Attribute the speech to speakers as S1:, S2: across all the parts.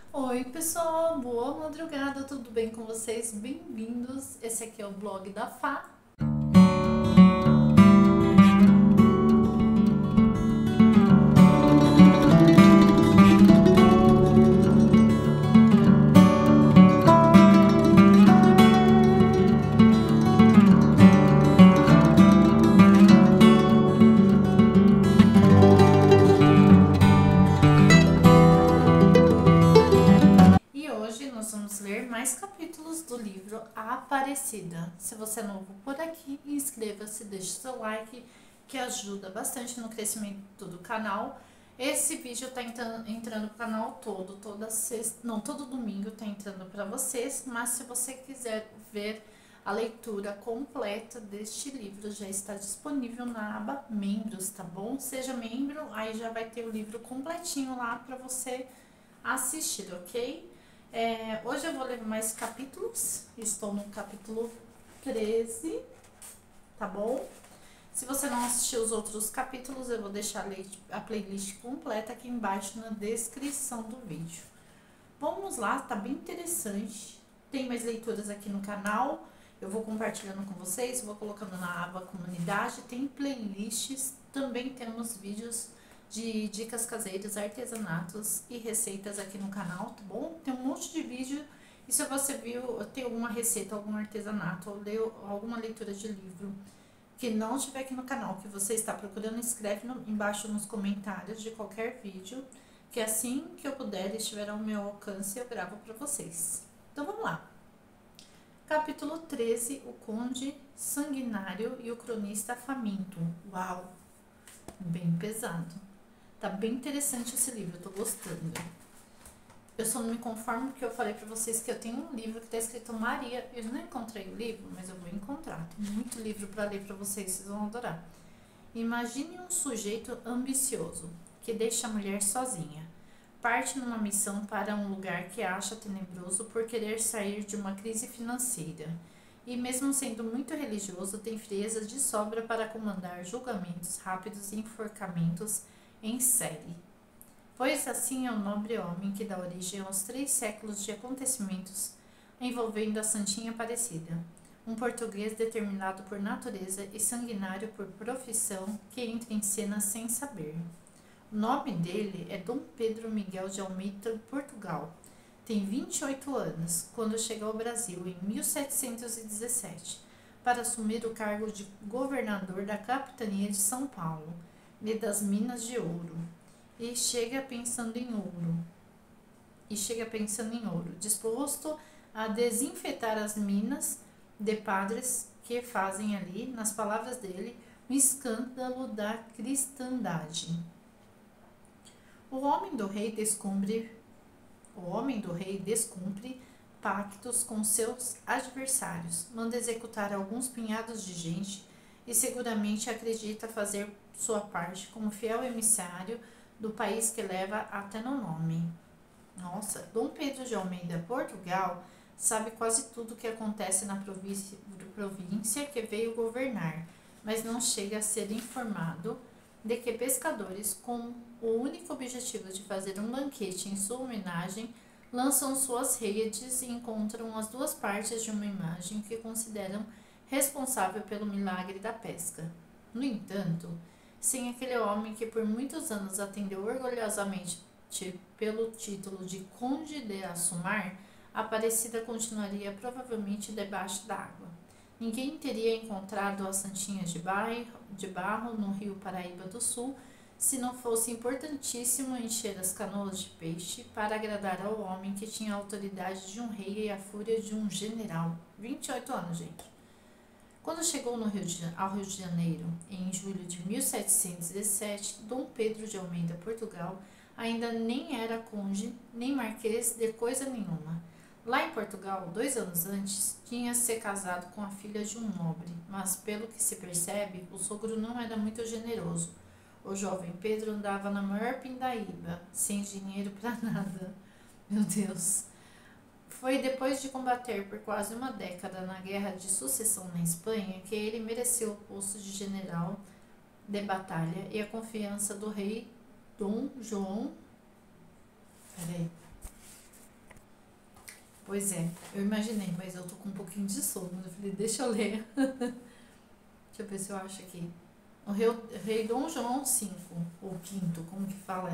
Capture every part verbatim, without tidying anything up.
S1: Oi, pessoal, boa madrugada, tudo bem com vocês? Bem-vindos. Esse aqui é o blog da Fá. E hoje nós vamos ler mais capítulos do livro A Aparecida. Se você é novo por aqui, inscreva-se, deixe seu like, que ajuda bastante no crescimento do canal. Esse vídeo está entrando para o canal todo, toda sexta, não, todo domingo está entrando para vocês, mas se você quiser ver a leitura completa deste livro, já está disponível na aba membros, tá bom? Seja membro, aí já vai ter o livro completinho lá para você assistir, ok? É, hoje eu vou ler mais capítulos, estou no capítulo treze, tá bom? Se você não assistiu os outros capítulos, eu vou deixar a playlist completa aqui embaixo na descrição do vídeo. Vamos lá, tá bem interessante. Tem mais leituras aqui no canal, eu vou compartilhando com vocês, vou colocando na aba comunidade, tem playlists, também temos vídeos de dicas caseiras, artesanatos e receitas aqui no canal, tá bom? Tem um monte de vídeo e se você viu, tem alguma receita, algum artesanato ou leu alguma leitura de livro que não estiver aqui no canal, que você está procurando, escreve no, embaixo nos comentários de qualquer vídeo, que assim que eu puder, estiver ao meu alcance, eu gravo para vocês. Então vamos lá. Capítulo treze, o Conde Sanguinário e o Cronista Faminto. Uau, bem pesado. Tá bem interessante esse livro, eu tô gostando. Eu só não me conformo porque eu falei pra vocês que eu tenho um livro que tá escrito Maria. Eu não encontrei o livro, mas eu vou encontrar. Tem muito livro pra ler pra vocês, vocês vão adorar. Imagine um sujeito ambicioso, que deixa a mulher sozinha. Parte numa missão para um lugar que acha tenebroso por querer sair de uma crise financeira. E mesmo sendo muito religioso, tem frieza de sobra para comandar julgamentos rápidos e enforcamentos em série. Pois assim é o nobre homem que dá origem aos três séculos de acontecimentos envolvendo a Santinha Aparecida, um português determinado por natureza e sanguinário por profissão que entra em cena sem saber. O nome dele é Dom Pedro Miguel de Almeida, Portugal. Tem vinte e oito anos, quando chega ao Brasil em mil setecentos e dezessete, para assumir o cargo de governador da capitania de São Paulo e das Minas de Ouro, e chega pensando em ouro, e chega pensando em ouro, disposto a desinfetar as minas de padres que fazem ali, nas palavras dele, um escândalo da cristandade. O homem do rei descumpre, o homem do rei descumpre pactos com seus adversários, manda executar alguns punhados de gente e seguramente acredita fazer sua parte como fiel emissário do país que leva até no nome. Nossa, Dom Pedro de Almeida, Portugal, sabe quase tudo o que acontece na província, província que veio governar, mas não chega a ser informado de que pescadores, com o único objetivo de fazer um banquete em sua homenagem, lançam suas redes e encontram as duas partes de uma imagem que consideram responsável pelo milagre da pesca. No entanto, sem aquele homem que por muitos anos atendeu orgulhosamente pelo título de Conde de Assumar, a Aparecida continuaria provavelmente debaixo d'água. Ninguém teria encontrado a Santinha de barro, de barro no rio Paraíba do Sul se não fosse importantíssimo encher as canoas de peixe para agradar ao homem que tinha a autoridade de um rei e a fúria de um general. vinte e oito anos, gente. Quando chegou no Rio de, ao Rio de Janeiro, em julho de mil setecentos e dezessete, Dom Pedro de Almeida, Portugal, ainda nem era conde, nem marquês de coisa nenhuma. Lá em Portugal, dois anos antes, tinha se casado com a filha de um nobre, mas pelo que se percebe, o sogro não era muito generoso. O jovem Pedro andava na maior pindaíba, sem dinheiro para nada. Meu Deus! Foi depois de combater por quase uma década na Guerra de Sucessão na Espanha que ele mereceu o posto de general de batalha e a confiança do rei Dom João. Peraí. Pois é, eu imaginei, mas eu tô com um pouquinho de sono. Eu falei, deixa eu ler. Deixa eu ver se eu acho aqui. O rei, rei Dom João cinco, ou quinto, como que fala?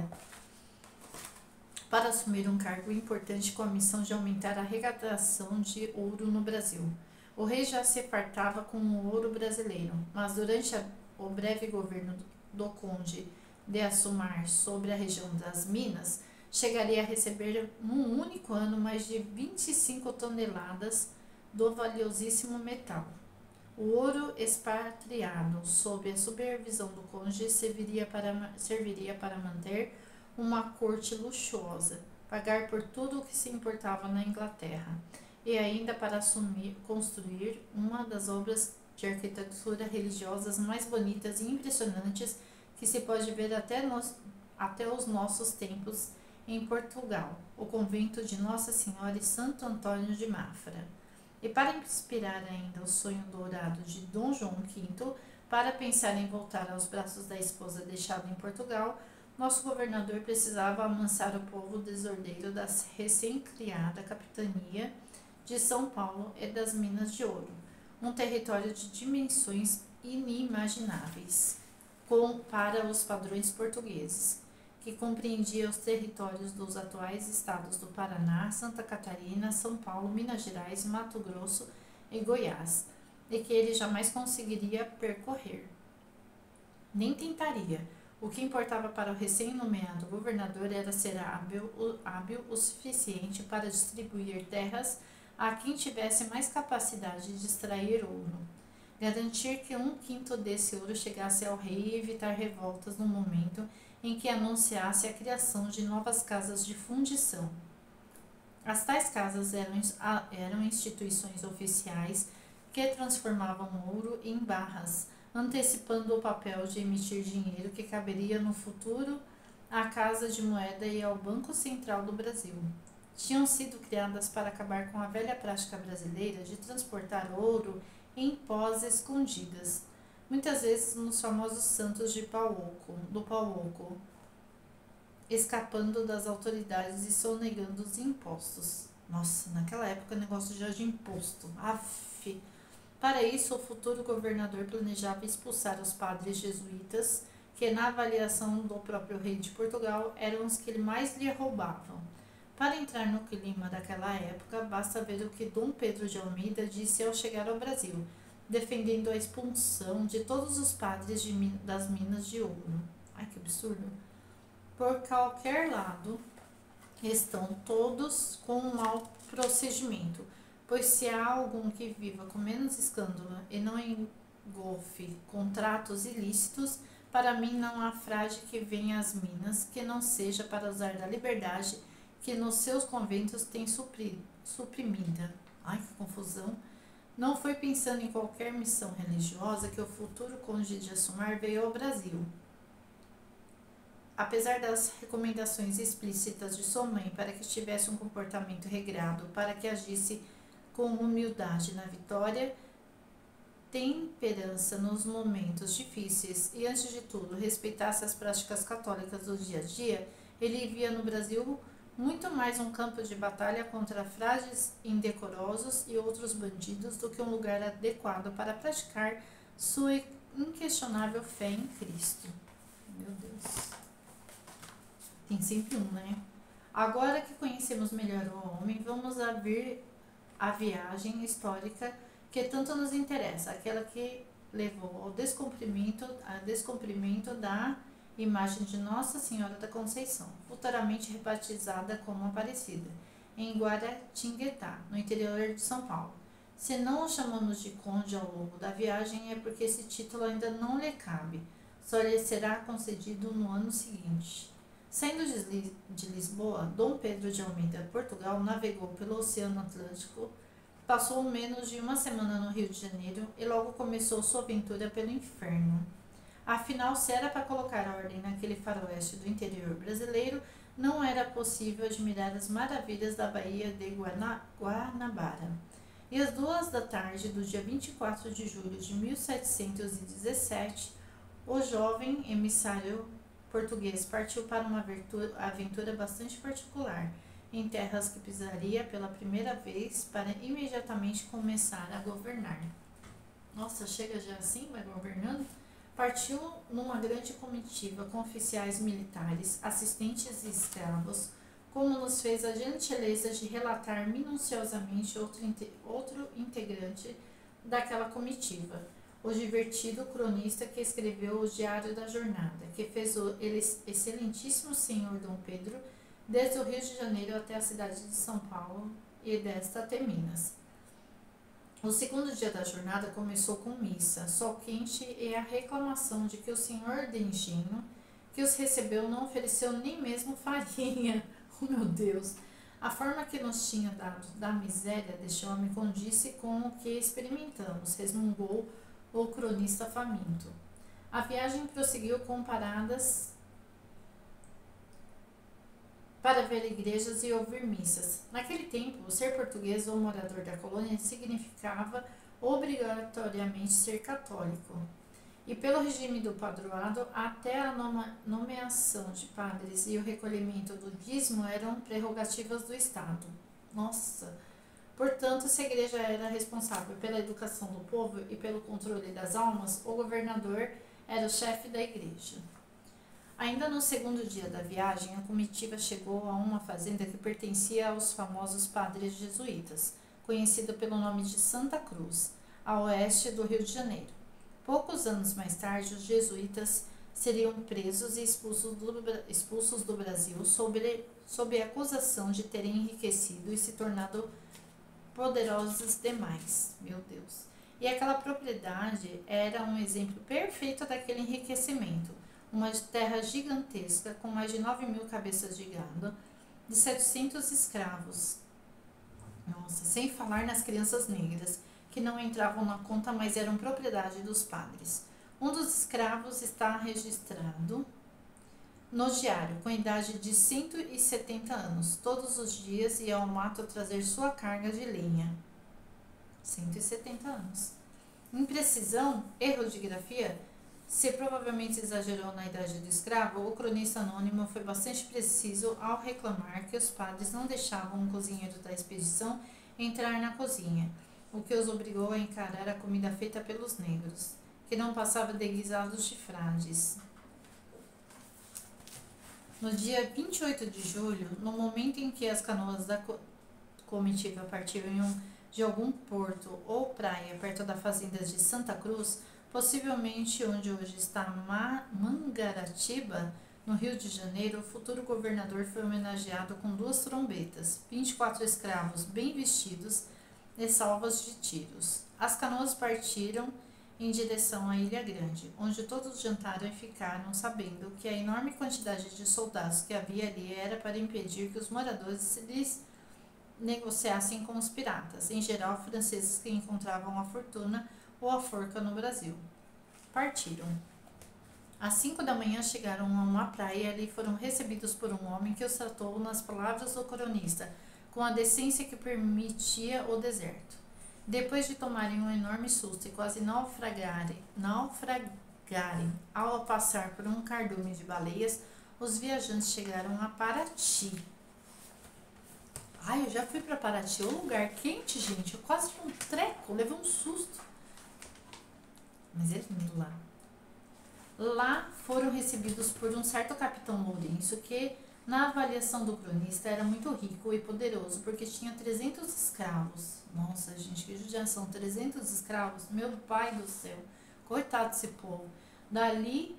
S1: Para assumir um cargo importante com a missão de aumentar a arrecadação de ouro no Brasil. O rei já se fartava com o ouro brasileiro, mas durante a, o breve governo do, do conde de Assumar sobre a região das Minas, chegaria a receber num único ano mais de vinte e cinco toneladas do valiosíssimo metal. O ouro expatriado sob a supervisão do conde serviria para, serviria para manter uma corte luxuosa, pagar por tudo o que se importava na Inglaterra e ainda para assumir, construir uma das obras de arquitetura religiosas mais bonitas e impressionantes que se pode ver até, nos, até os nossos tempos em Portugal, o convento de Nossa Senhora e Santo Antônio de Mafra. E para inspirar ainda o sonho dourado de Dom João quinto, para pensar em voltar aos braços da esposa deixada em Portugal, nosso governador precisava amansar o povo desordeiro da recém-criada capitania de São Paulo e das Minas de Ouro, um território de dimensões inimagináveis com, para os padrões portugueses, que compreendia os territórios dos atuais estados do Paraná, Santa Catarina, São Paulo, Minas Gerais, Mato Grosso e Goiás, e que ele jamais conseguiria percorrer. Nem tentaria. O que importava para o recém-nomeado governador era ser hábil, hábil o suficiente para distribuir terras a quem tivesse mais capacidade de extrair ouro, garantir que um quinto desse ouro chegasse ao rei e evitar revoltas no momento em que anunciasse a criação de novas casas de fundição. As tais casas eram, eram instituições oficiais que transformavam ouro em barras, antecipando o papel de emitir dinheiro que caberia no futuro à Casa de Moeda e ao Banco Central do Brasil. Tinham sido criadas para acabar com a velha prática brasileira de transportar ouro em pós escondidas, muitas vezes nos famosos santos de pau oco, do pau oco, escapando das autoridades e sonegando os impostos. Nossa, naquela época o negócio já de imposto. Aff. Para isso, o futuro governador planejava expulsar os padres jesuítas, que na avaliação do próprio rei de Portugal eram os que mais lhe roubavam. Para entrar no clima daquela época, basta ver o que Dom Pedro de Almeida disse ao chegar ao Brasil, defendendo a expulsão de todos os padres de, das Minas de Ouro. Ai, que absurdo! Por qualquer lado, estão todos com um mau procedimento, pois se há algum que viva com menos escândalo e não engolfe contratos ilícitos, para mim não há frade que venha às Minas que não seja para usar da liberdade que nos seus conventos tem supri, suprimida. Ai, que confusão! Não foi pensando em qualquer missão religiosa que o futuro conde de Assumar veio ao Brasil. Apesar das recomendações explícitas de sua mãe para que tivesse um comportamento regrado, para que agisse com humildade na vitória, temperança nos momentos difíceis e, antes de tudo, respeitasse as práticas católicas do dia a dia, ele via no Brasil muito mais um campo de batalha contra frades indecorosos e outros bandidos do que um lugar adequado para praticar sua inquestionável fé em Cristo. Meu Deus. Tem sempre um, né? Agora que conhecemos melhor o homem, vamos a ver a viagem histórica que tanto nos interessa, aquela que levou ao descumprimento, ao descumprimento da imagem de Nossa Senhora da Conceição, futuramente rebatizada como Aparecida, em Guaratinguetá, no interior de São Paulo. Se não o chamamos de conde ao longo da viagem, é porque esse título ainda não lhe cabe, só lhe será concedido no ano seguinte. Saindo de Lisboa, Dom Pedro de Almeida, Portugal, navegou pelo Oceano Atlântico, passou menos de uma semana no Rio de Janeiro e logo começou sua aventura pelo inferno. Afinal, se era para colocar ordem naquele faroeste do interior brasileiro, não era possível admirar as maravilhas da Baía de Guana, Guanabara. E às duas da tarde do dia vinte e quatro de julho de mil setecentos e dezessete, o jovem emissário português partiu para uma aventura bastante particular, em terras que pisaria pela primeira vez para imediatamente começar a governar. Nossa, chega já assim, vai governando? Partiu numa grande comitiva com oficiais militares, assistentes e escravos, como nos fez a gentileza de relatar minuciosamente outro, outro integrante daquela comitiva, o divertido cronista que escreveu o Diário da Jornada, que fez o excelentíssimo senhor Dom Pedro desde o Rio de Janeiro até a cidade de São Paulo e desta até Minas. O segundo dia da jornada começou com missa, sol quente e a reclamação de que o senhor de engenho que os recebeu não ofereceu nem mesmo farinha. Oh, meu Deus! A forma que nos tinha dado da miséria deste homem condice com o que experimentamos, resmungou o cronista faminto. A viagem prosseguiu com paradas para ver igrejas e ouvir missas. Naquele tempo, ser português ou morador da colônia significava obrigatoriamente ser católico. E pelo regime do padroado, até a nomeação de padres e o recolhimento do dízimo eram prerrogativas do Estado. Nossa! Portanto, se a igreja era responsável pela educação do povo e pelo controle das almas, o governador era o chefe da igreja. Ainda no segundo dia da viagem, a comitiva chegou a uma fazenda que pertencia aos famosos padres jesuítas, conhecida pelo nome de Santa Cruz, a oeste do Rio de Janeiro. Poucos anos mais tarde, os jesuítas seriam presos e expulsos do, expulsos do Brasil sob, sob a acusação de terem enriquecido e se tornado poderosos demais. Meu Deus! E aquela propriedade era um exemplo perfeito daquele enriquecimento. Uma terra gigantesca com mais de nove mil cabeças de gado, de setecentos escravos. Nossa, sem falar nas crianças negras, que não entravam na conta, mas eram propriedade dos padres. Um dos escravos está registrado no diário, com idade de cento e setenta anos. Todos os dias ia ao mato trazer sua carga de lenha. cento e setenta anos. Imprecisão, erro de grafia. Se provavelmente exagerou na idade do escravo, o cronista anônimo foi bastante preciso ao reclamar que os padres não deixavam o cozinheiro da expedição entrar na cozinha, o que os obrigou a encarar a comida feita pelos negros, que não passava de guisados de frades. No dia vinte e oito de julho, no momento em que as canoas da comitiva partiam de algum porto ou praia perto da fazenda de Santa Cruz, possivelmente onde hoje está Mangaratiba, no Rio de Janeiro, o futuro governador foi homenageado com duas trombetas, vinte e quatro escravos bem vestidos e salvas de tiros. As canoas partiram em direção à Ilha Grande, onde todos jantaram e ficaram sabendo que a enorme quantidade de soldados que havia ali era para impedir que os moradores lhes negociassem com os piratas, em geral franceses que encontravam a fortuna ou a forca no Brasil. Partiram. Às cinco da manhã chegaram a uma praia e ali foram recebidos por um homem que os tratou nas palavras do cronista, com a decência que permitia o deserto. Depois de tomarem um enorme susto e quase naufragarem, naufragarem ao passar por um cardume de baleias, os viajantes chegaram a Paraty. Ai, eu já fui para Paraty, é um lugar quente, gente. Eu quase tive um treco, levei um susto. Mas é lindo lá. Lá foram recebidos por um certo capitão Lourenço, que, na avaliação do cronista, era muito rico e poderoso, porque tinha trezentos escravos. Nossa, gente, que judiação, trezentos escravos? Meu pai do céu, coitado desse povo. Dali,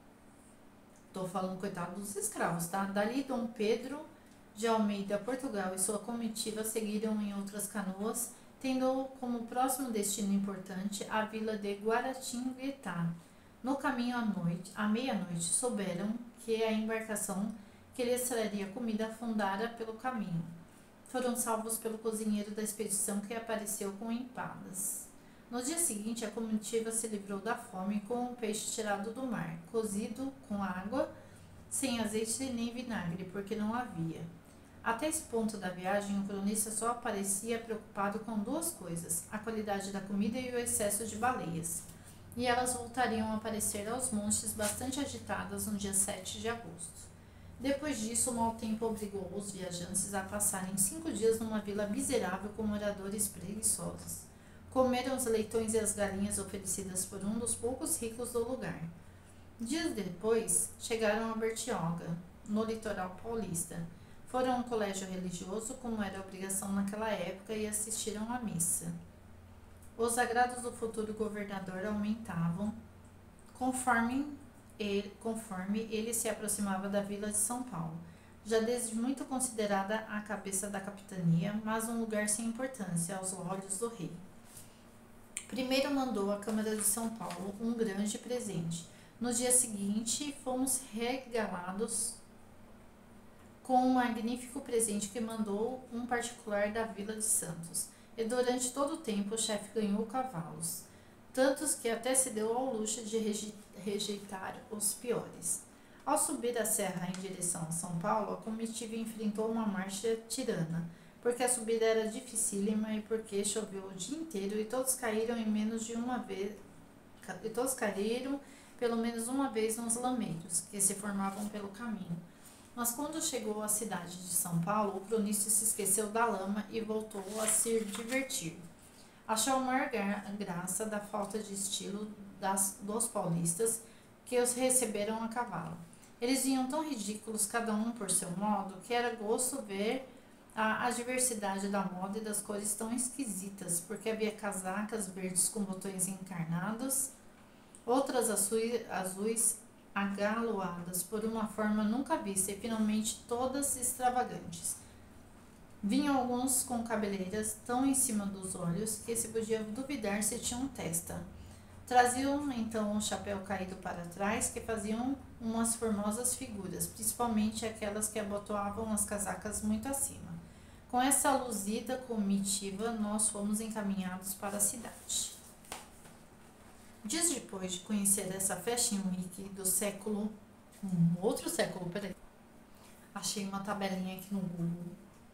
S1: tô falando coitado dos escravos, tá? Dali, Dom Pedro de Almeida, Portugal, e sua comitiva seguiram em outras canoas, tendo como próximo destino importante a vila de Guaratinguetá. No caminho à noite, à meia-noite, souberam que a embarcação que lhes traria comida afundara pelo caminho. Foram salvos pelo cozinheiro da expedição, que apareceu com empadas. No dia seguinte, a comitiva se livrou da fome com um peixe tirado do mar, cozido com água, sem azeite nem vinagre, porque não havia. Até esse ponto da viagem, o cronista só parecia preocupado com duas coisas: a qualidade da comida e o excesso de baleias. E elas voltariam a aparecer aos montes bastante agitadas no dia sete de agosto. Depois disso, o mau tempo obrigou os viajantes a passarem cinco dias numa vila miserável com moradores preguiçosos. Comeram os leitões e as galinhas oferecidas por um dos poucos ricos do lugar. Dias depois, chegaram a Bertioga, no litoral paulista. Foram a um colégio religioso, como era obrigação naquela época, e assistiram à missa. Os agrados do futuro governador aumentavam conforme ele, conforme ele se aproximava da vila de São Paulo, já desde muito considerada a cabeça da capitania, mas um lugar sem importância aos olhos do rei. Primeiro mandou à Câmara de São Paulo um grande presente. No dia seguinte, fomos regalados com um magnífico presente que mandou um particular da Vila de Santos. E durante todo o tempo o chefe ganhou cavalos, tantos que até se deu ao luxo de rejeitar os piores. Ao subir a serra em direção a São Paulo, a comitiva enfrentou uma marcha tirana, porque a subida era dificílima e porque choveu o dia inteiro e todos caíram em menos de uma vez, e todos caíram pelo menos uma vez nos lameiros que se formavam pelo caminho. Mas quando chegou à cidade de São Paulo, o cronista se esqueceu da lama e voltou a se divertir. Achou a maior graça da falta de estilo das, dos paulistas, que os receberam a cavalo. Eles vinham tão ridículos, cada um por seu modo, que era gosto ver a, a diversidade da moda e das cores tão esquisitas, porque havia casacas verdes com botões encarnados, outras azuis, azuis agaloadas por uma forma nunca vista e finalmente todas extravagantes. Vinham alguns com cabeleiras tão em cima dos olhos que se podia duvidar se tinham testa. Traziam então um chapéu caído para trás que faziam umas formosas figuras, principalmente aquelas que abotoavam as casacas muito acima. Com essa luzida comitiva, nós fomos encaminhados para a cidade. Dias depois de conhecer essa Fashion Week do século... Um outro século, peraí. Achei uma tabelinha aqui no Google.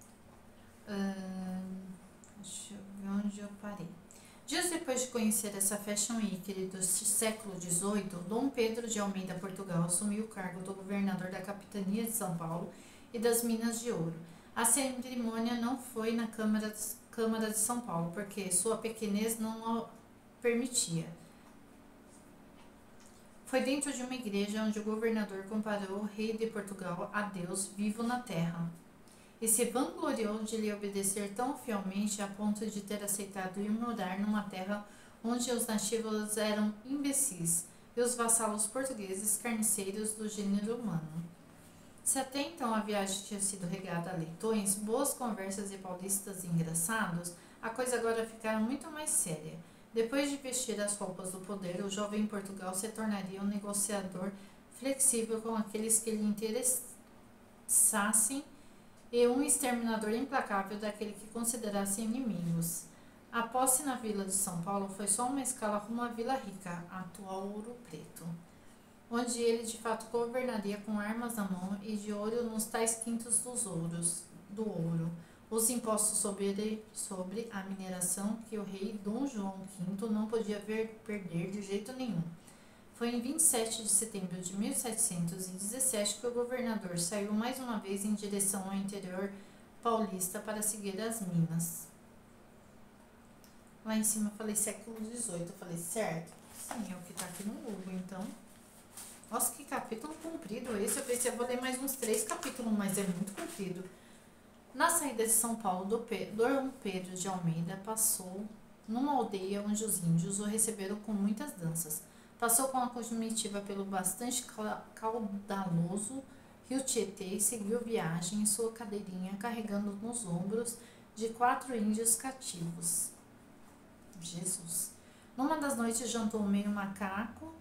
S1: Hum, deixa eu ver onde eu parei. Dias depois de conhecer essa Fashion Week do século dezoito, Dom Pedro de Almeida Portugal assumiu o cargo do governador da capitania de São Paulo e das Minas de Ouro. A cerimônia não foi na Câmara de, Câmara de São Paulo, porque sua pequenez não o permitia. Foi dentro de uma igreja onde o governador comparou o rei de Portugal a Deus vivo na terra e se vangloriou de lhe obedecer tão fielmente a ponto de ter aceitado ir morar numa terra onde os nativos eram imbecis e os vassalos portugueses carniceiros do gênero humano. Se até então a viagem tinha sido regada a leitões, boas conversas e paulistas engraçados, a coisa agora ficara muito mais séria. Depois de vestir as roupas do poder, o jovem Portugal se tornaria um negociador flexível com aqueles que lhe interessassem e um exterminador implacável daquele que considerasse inimigos. A posse na vila de São Paulo foi só uma escala rumo à Vila Rica, a atual Ouro Preto, onde ele de fato governaria com armas na mão e de ouro nos tais quintos dos ouros, do ouro. Os impostos sobre, sobre a mineração que o rei Dom João quinto não podia ver perder de jeito nenhum. Foi em vinte e sete de setembro de mil setecentos e dezessete que o governador saiu mais uma vez em direção ao interior paulista para seguir as minas. Lá em cima eu falei século dezoito, eu falei certo? Sim, é o que está aqui no Google, então. Nossa, que capítulo comprido esse. Eu pensei, eu vou ler mais uns três capítulos, mas é muito comprido. Na saída de São Paulo, Dom Pedro de Almeida passou numa aldeia onde os índios o receberam com muitas danças. Passou com a comitiva pelo bastante caudaloso rio Tietê e seguiu viagem em sua cadeirinha, carregando nos ombros de quatro índios cativos. Jesus! Numa das noites jantou meio macaco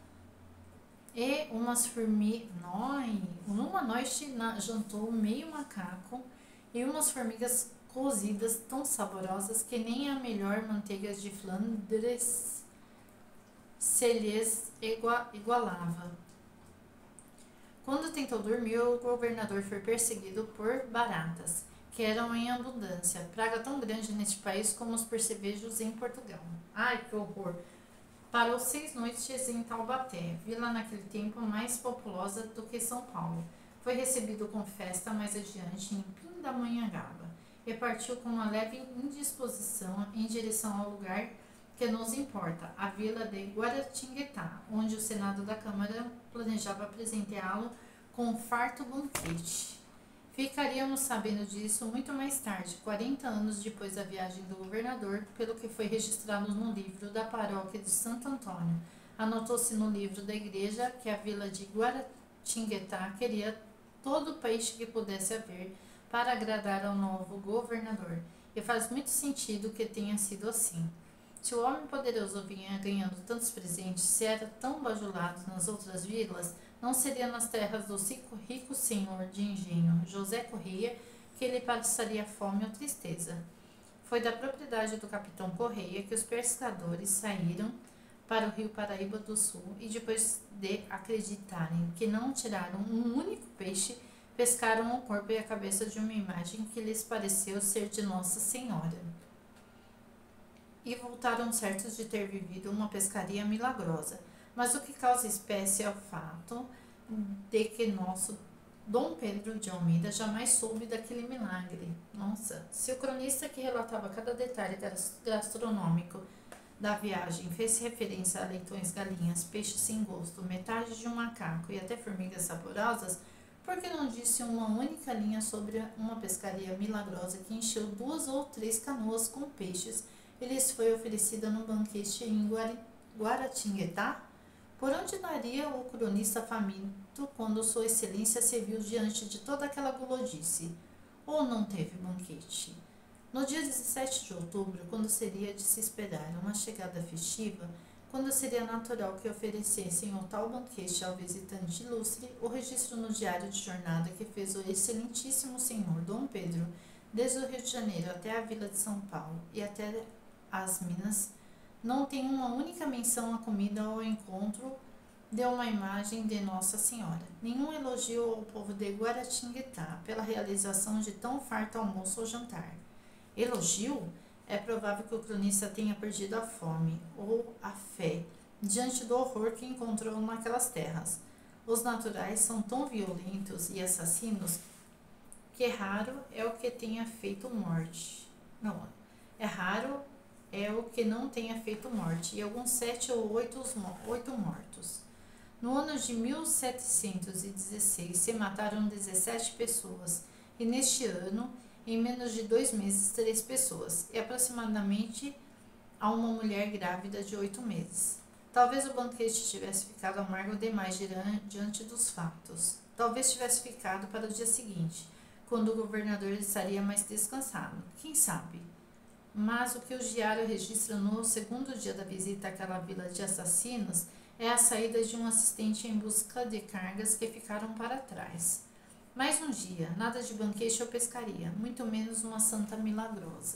S1: e umas formigas. Numa noite na... jantou meio macaco e umas formigas cozidas tão saborosas que nem a melhor manteiga de Flandres se lhes igualava. Quando tentou dormir, o governador foi perseguido por baratas, que eram em abundância, praga tão grande neste país como os percevejos em Portugal. Ai, que horror! Parou seis noites em Taubaté, vila naquele tempo mais populosa do que São Paulo. Foi recebido com festa mais adiante em Pindamonhangaba e partiu com uma leve indisposição em direção ao lugar que nos importa, a vila de Guaratinguetá, onde o Senado da Câmara planejava apresentá-lo com um farto banquete. Ficaríamos sabendo disso muito mais tarde, quarenta anos depois da viagem do governador, pelo que foi registrado no livro da paróquia de Santo Antônio. Anotou-se no livro da igreja que a vila de Guaratinguetá queria todo o peixe que pudesse haver para agradar ao novo governador, e faz muito sentido que tenha sido assim. Se o homem poderoso vinha ganhando tantos presentes, se era tão bajulado nas outras vilas, não seria nas terras do rico senhor de engenho, José Correia, que lhe passaria fome ou tristeza. Foi da propriedade do capitão Correia que os pescadores saíram para o rio Paraíba do Sul e, depois de acreditarem que não tiraram um único peixe, pescaram o corpo e a cabeça de uma imagem que lhes pareceu ser de Nossa Senhora. E voltaram certos de ter vivido uma pescaria milagrosa. Mas o que causa espécie é o fato de que nosso Dom Pedro de Almeida jamais soube daquele milagre. Nossa, se o cronista que relatava cada detalhe gastronômico da viagem fez referência a leitões, galinhas, peixes sem gosto, metade de um macaco e até formigas saborosas, por que não disse uma única linha sobre uma pescaria milagrosa que encheu duas ou três canoas com peixes e lhes foi oferecida no banquete em Guaratinguetá? Por onde daria o cronista faminto quando Sua Excelência se viu diante de toda aquela gulodice? Ou não teve banquete? No dia dezessete de outubro, quando seria de se esperar uma chegada festiva, quando seria natural que oferecessem o tal banquete ao visitante ilustre, o registro no diário de jornada que fez o excelentíssimo senhor Dom Pedro, desde o Rio de Janeiro até a vila de São Paulo e até as Minas, não tem uma única menção à comida ou ao encontro de uma imagem de Nossa Senhora. Nenhum elogio ao povo de Guaratinguetá pela realização de tão farto almoço ou jantar. Elogio? É provável que o cronista tenha perdido a fome ou a fé diante do horror que encontrou naquelas terras. Os naturais são tão violentos e assassinos que raro é o que tenha feito morte. Não, é raro é o que não tenha feito morte, e alguns sete ou oito, oito mortos. No ano de mil setecentos e dezesseis se mataram dezessete pessoas, e neste ano, em menos de dois meses, três pessoas, e aproximadamente a uma mulher grávida de oito meses. Talvez o banquete tivesse ficado amargo demais diante dos fatos. Talvez tivesse ficado para o dia seguinte, quando o governador estaria mais descansado. Quem sabe? Mas o que o diário registra no segundo dia da visita àquela vila de assassinos é a saída de um assistente em busca de cargas que ficaram para trás. Mais um dia, nada de banquete ou pescaria, muito menos uma santa milagrosa.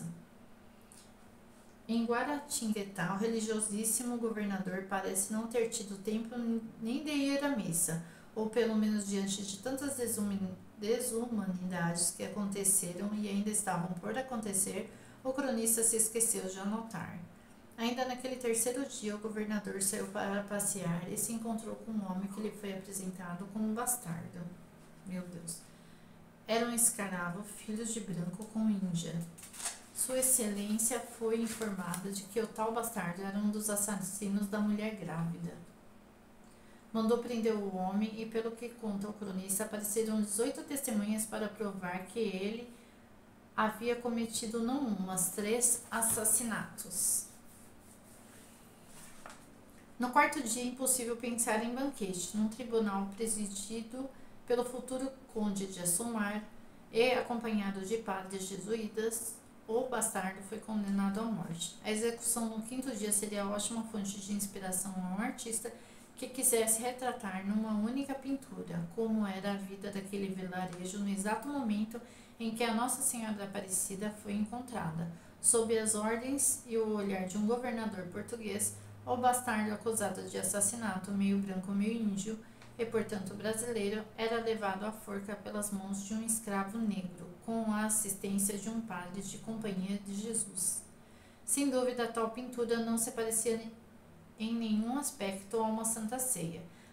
S1: Em Guaratinguetá, o religiosíssimo governador parece não ter tido tempo nem de ir à missa, ou pelo menos diante de tantas desumanidades que aconteceram e ainda estavam por acontecer, o cronista se esqueceu de anotar. Ainda naquele terceiro dia, o governador saiu para passear e se encontrou com um homem que lhe foi apresentado como um bastardo. Meu Deus. Era um escravo, filho de branco com índia. Sua Excelência foi informada de que o tal bastardo era um dos assassinos da mulher grávida. Mandou prender o homem e, pelo que conta o cronista, apareceram dezoito testemunhas para provar que ele havia cometido não um, mas três assassinatos. No quarto dia, impossível pensar em banquete, num tribunal presidido pelo futuro conde de Assumar e acompanhado de padres jesuítas, o bastardo foi condenado à morte. A execução no quinto dia seria ótima fonte de inspiração a um artista que quisesse retratar numa única pintura como era a vida daquele vilarejo no exato momento em que a Nossa Senhora Aparecida foi encontrada, sob as ordens e o olhar de um governador português. O bastardo acusado de assassinato, meio branco, meio índio, e portanto brasileiro, era levado à forca pelas mãos de um escravo negro, com a assistência de um padre de Companhia de Jesus. Sem dúvida, tal pintura não se parecia em nenhum aspecto a uma Santa Ceia,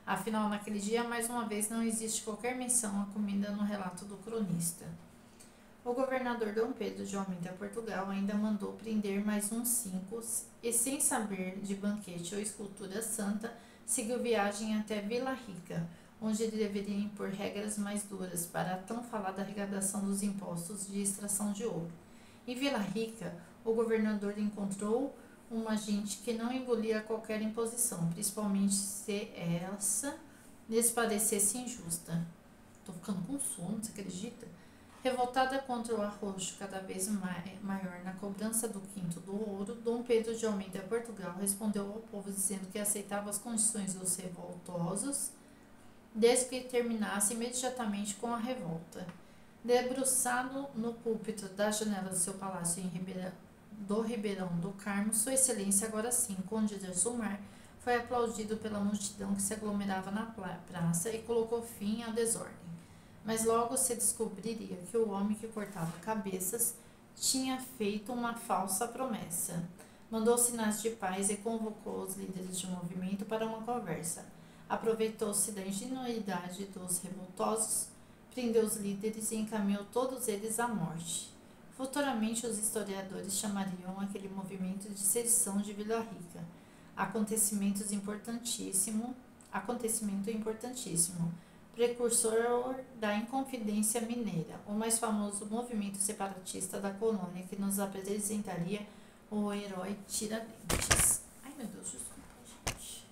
S1: Afinal, naquele dia, mais uma vez, não existe qualquer menção à comida no relato do cronista. O governador Dom Pedro de Almeida Portugal ainda mandou prender mais uns cinco e, sem saber de banquete ou escultura santa, seguiu viagem até Vila Rica, onde ele deveria impor regras mais duras para a tão falada arrecadação dos impostos de extração de ouro. Em Vila Rica, o governador encontrou uma gente que não engolia qualquer imposição, principalmente se essa lhes parecesse injusta. Tô ficando com sono, você acredita? Revoltada contra o arroxo cada vez maior na cobrança do quinto do ouro, Dom Pedro de Almeida Portugal respondeu ao povo dizendo que aceitava as condições dos revoltosos, desde que terminasse imediatamente com a revolta. Debruçado no púlpito da janela do seu palácio em Ribeira, do Ribeirão do Carmo, Sua Excelência, agora sim, Conde de Assumar, foi aplaudido pela multidão que se aglomerava na praça e colocou fim à desordem. Mas logo se descobriria que o homem que cortava cabeças tinha feito uma falsa promessa. Mandou sinais de paz e convocou os líderes de movimento para uma conversa. Aproveitou-se da ingenuidade dos revoltosos, prendeu os líderes e encaminhou todos eles à morte. Futuramente, os historiadores chamariam aquele movimento de sedição de Vila Rica. Acontecimentos importantíssimo, acontecimento importantíssimo. Precursor da Inconfidência Mineira, o mais famoso movimento separatista da colônia que nos apresentaria o herói Tiradentes. Ai, meu Deus, desculpa, gente.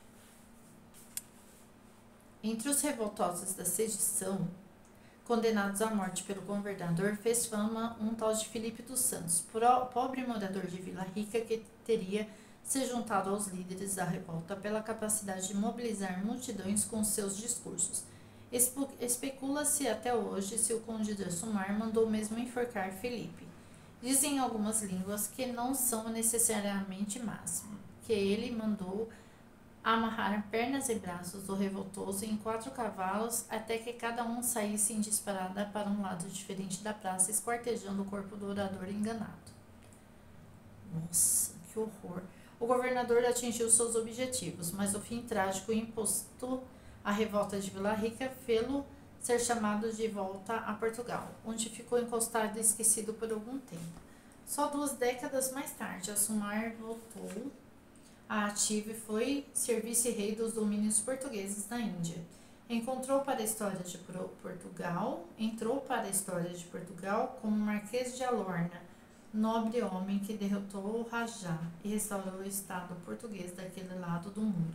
S1: Entre os revoltosos da sedição, condenados à morte pelo governador, fez fama um tal de Filipe dos Santos, pobre morador de Vila Rica que teria se juntado aos líderes da revolta pela capacidade de mobilizar multidões com seus discursos. Especula-se até hoje se o conde de Assumar mandou mesmo enforcar Felipe. Dizem algumas línguas que não são necessariamente más, que ele mandou amarrar pernas e braços do revoltoso em quatro cavalos até que cada um saísse em disparada para um lado diferente da praça, esquartejando o corpo do orador enganado. Nossa, que horror! O governador atingiu seus objetivos, mas o fim trágico imposto a revolta de Vila Rica fê-lo ser chamado de volta a Portugal, onde ficou encostado e esquecido por algum tempo. Só duas décadas mais tarde, Assumar voltou à ativa e foi ser vice-rei dos domínios portugueses na Índia. Encontrou para a história de Portugal, entrou para a história de Portugal como Marquês de Alorna, nobre homem que derrotou o Rajá e restaurou o Estado português daquele lado do mundo.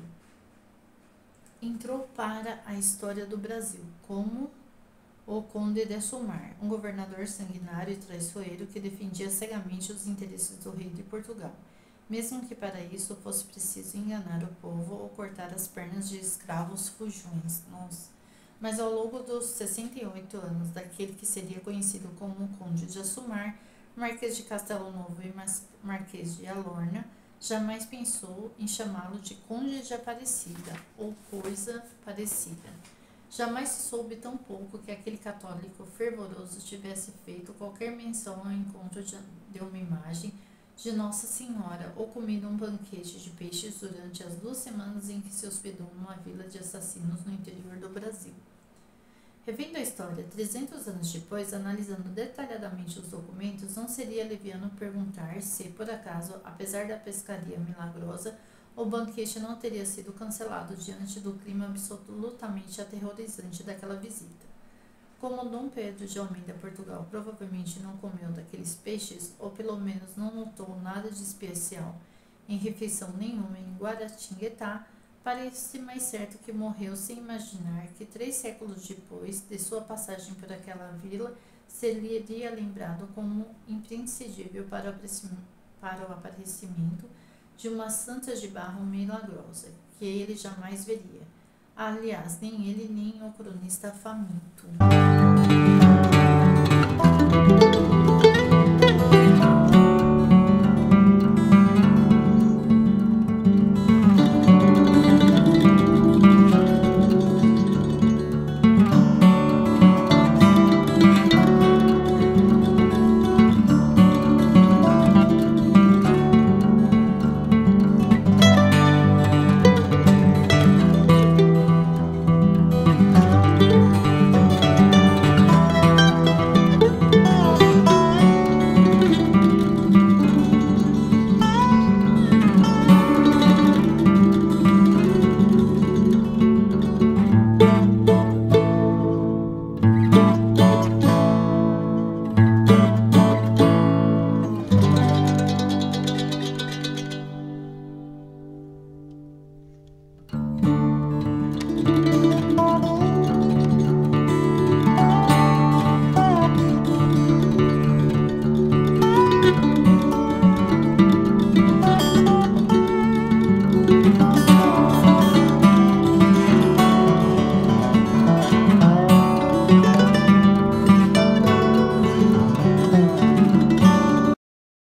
S1: Entrou para a história do Brasil como o Conde de Assumar, um governador sanguinário e traiçoeiro que defendia cegamente os interesses do rei de Portugal, mesmo que para isso fosse preciso enganar o povo ou cortar as pernas de escravos fujões. Nossa. Mas ao longo dos sessenta e oito anos daquele que seria conhecido como Conde de Assumar, Marquês de Castelo Novo e Marquês de Alorna, jamais pensou em chamá-lo de Conde de Aparecida ou coisa parecida. Jamais se soube tão pouco que aquele católico fervoroso tivesse feito qualquer menção ao encontro de uma imagem de Nossa Senhora ou comido um banquete de peixes durante as duas semanas em que se hospedou numa vila de assassinos no interior do Brasil. Revendo a história trezentos anos depois, analisando detalhadamente os documentos, não seria leviano perguntar se, por acaso, apesar da pescaria milagrosa, o banquete não teria sido cancelado diante do clima absolutamente aterrorizante daquela visita. Como Dom Pedro de Almeida Portugal provavelmente não comeu daqueles peixes, ou pelo menos não notou nada de especial em refeição nenhuma em Guaratinguetá, parece mais certo que morreu sem imaginar que três séculos depois de sua passagem por aquela vila seria lembrado como imprescindível para o aparecimento de uma santa de barro milagrosa, que ele jamais veria. Aliás, nem ele nem o cronista faminto.